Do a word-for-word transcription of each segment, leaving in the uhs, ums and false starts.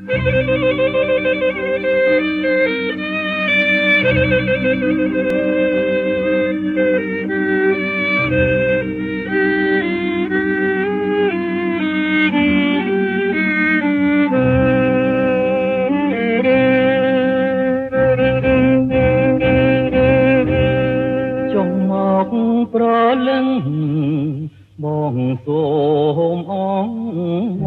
ប្រលឹងបងសូមអងវ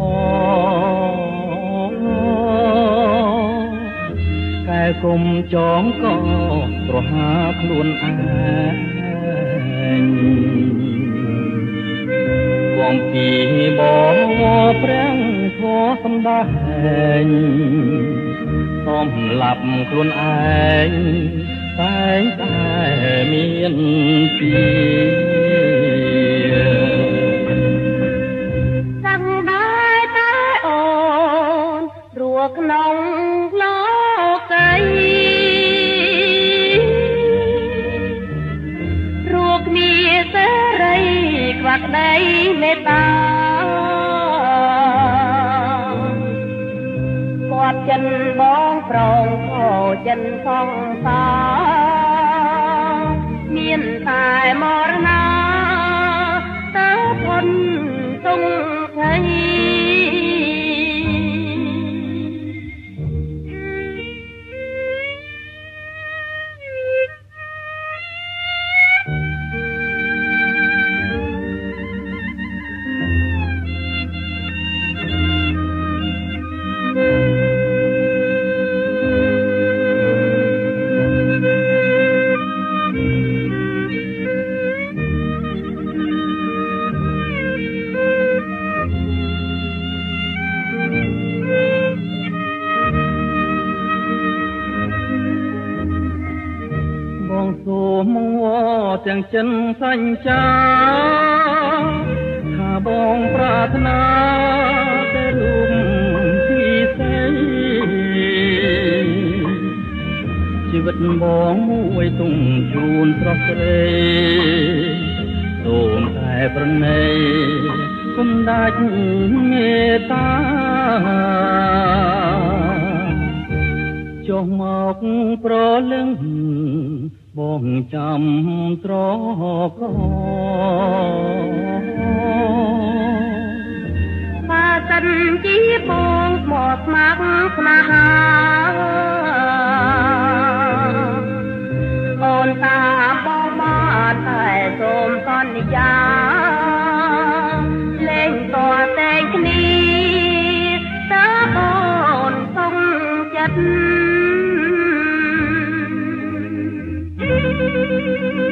កែគុំចងកប្រហាខ្លួនឯងបងពីបងព្រះធម៌សំដែងសំឡាប់ខ្លួនឯងតែងតែមានពីสั่งได้តែអូនរស់ក្នុងលោកីរស់គ្នាសេរីខ្វាក់ដីមេត្តាគាត់ចិនបងប្រងក៏ចិនសងសាមានតែមរណាតើพ้นទុងໄងសូមវទាំងចិនសញ្ចាថាបងប្រាថ្នាតែរូបទីស្រីជីវិតបងមួយទុំជូនស្រស់ស្រីសូមតែប្រណីគុំដាច់មេត្តាចុះមកប្រលឹងបងចាំត្រកបើសិនជាបងមកស្មាក់ស្នេហាអូនតាបងមកតែសូមសន្យាលេងតតែងគ្នាតើអូនសងចិត្ត